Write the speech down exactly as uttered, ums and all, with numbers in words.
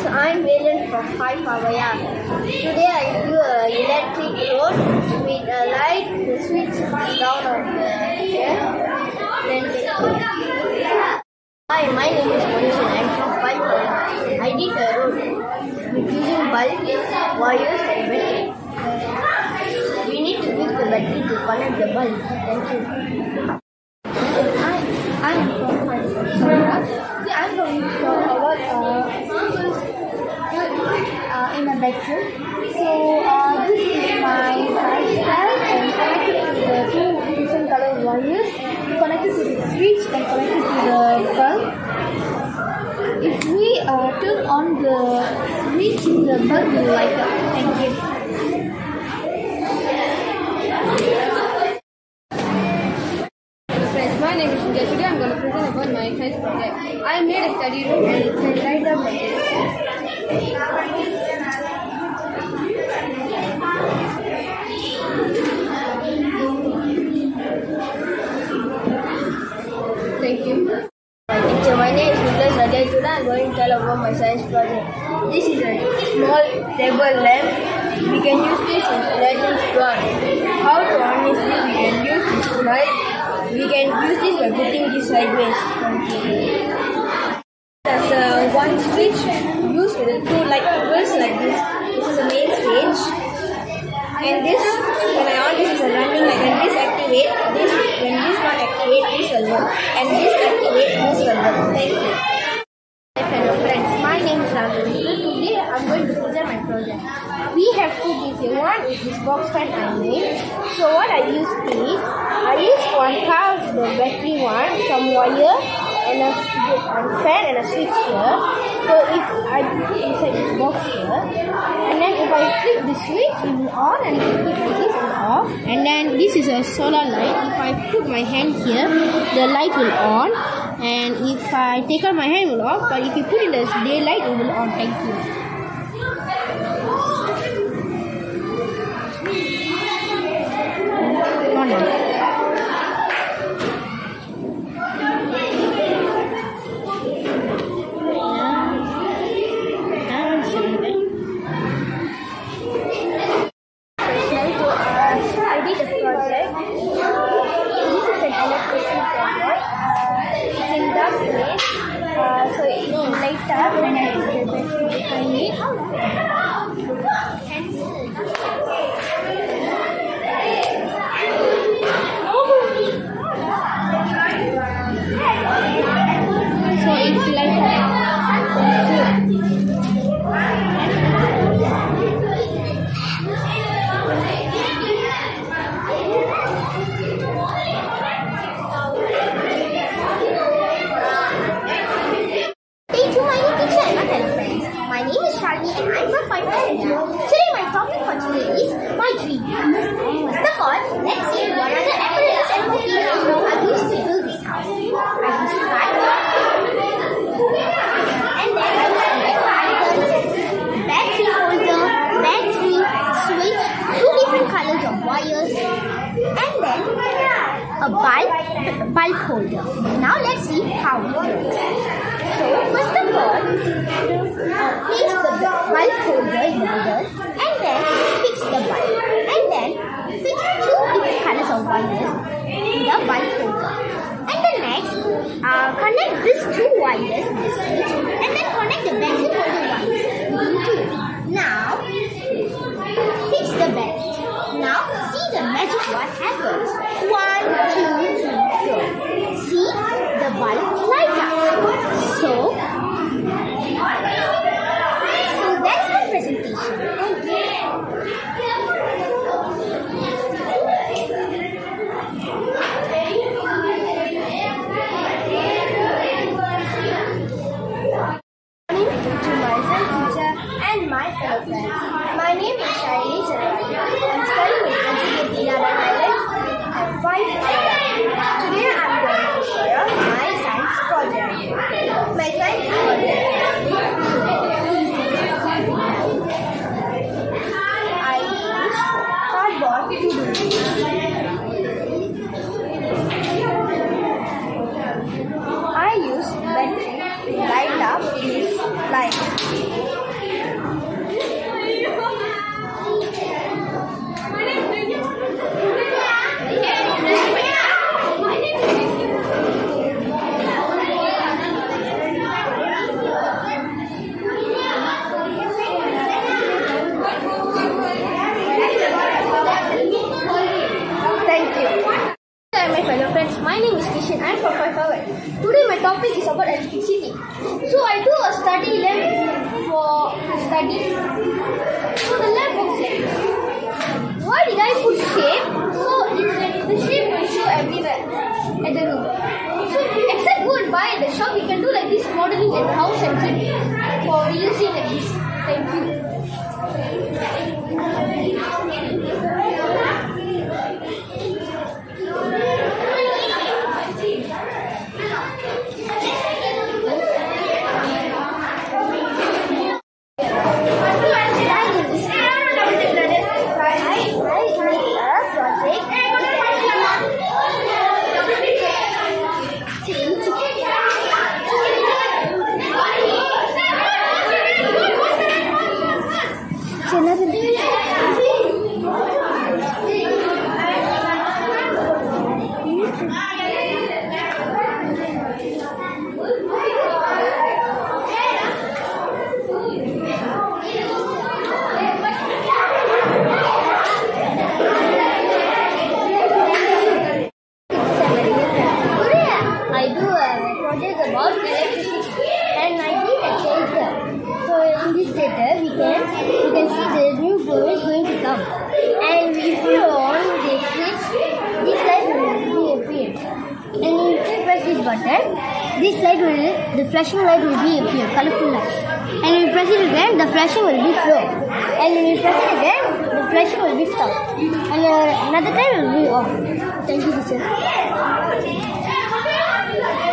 I'm Valen from five Pavaya. Today I do an electric road with a light, the switch down on the chair. Then Hi, my name is Manisha. I'm from five Pavaya. I did a road with using bulb, wires and battery. We need to use the battery to connect the bulb. Thank you. Hi, I'm from five Pavaya. I'm going to talk about uh, uh, in a bedroom. So uh, this is my lifestyle and connected to the two different color wires, connected to the switch and connected to the bulb. If we uh, turn on the switch, the bulb will light up. Thank you. My name is India. Today I am going to present about my science project. I made a study room and it can light up like this. Thank you. Teacher, my name is Ladang Highlands. Today I am going to tell about my science project. This is a small table lamp. We can use this in electric plant. How to harness this? We can use this light. We can use this by putting this sideways. There's uh, one switch used with the two light bulbs like this. This is the main stage. And this, when I on this is a running light. When this activate, this when this one activate, this will work. And this activate, this will work. Thank you. Hi fellow friends, my name is Ravi. Today I am going to present my project. We have two things here. One is this box fan I made. So what I used is, I used one car, the battery one, some wire, and a, a fan and a switch here. So if I put it inside this box here, and then if I flip the switch, it will on, and if I flip like this, it will off. And then this is a solar light. If I put my hand here, the light will on. And if I take out my hand, it will off. But if you put in the daylight, it will on. Thank you. Uh, so it will light up when I put the battery behind it. So it's light up. My name is Shalini and I'm from five Pavaya. Today my topic for today is my dream. First of all, let's see what are the apparatus and materials I used to build this house. I used fiber, and then I used electric battery holder, battery, switch, two different colors of wires, and then a bulb, bulb holder. Now let's see how it works. So first of all, uh, place the bulb holder in the middle and then fix the bulb. And then fix two different colors of wires in the bulb holder. And then next, uh, connect these two wires with the switch and then connect the battery holder wires into it. Now, fix the battery. Now, see the magic what happens. One, two, three, four. See the bulb light up. So, so that's the presentation. Thank To my science teacher and my fellow friends. My name is Shaili Ladang. I'm studying in S J K T Ladang Highlands at five Pavaya. Today I'm going to share my science project. My science project. I use cardboard to do this. I use battery to light up this light. study them for study. So the lab was like, why did I put shape? So it's like the shape will show everywhere at the room. So except go and buy at the shop, we can do like this modeling at the house and keep for reusing like this. Thank you. This light will, the flashing light will be appear, colorful light. And when you press it again, the flashing will be slow. And when you press it again, the flashing will be stop. And uh, another time it will be off. Thank you, teacher.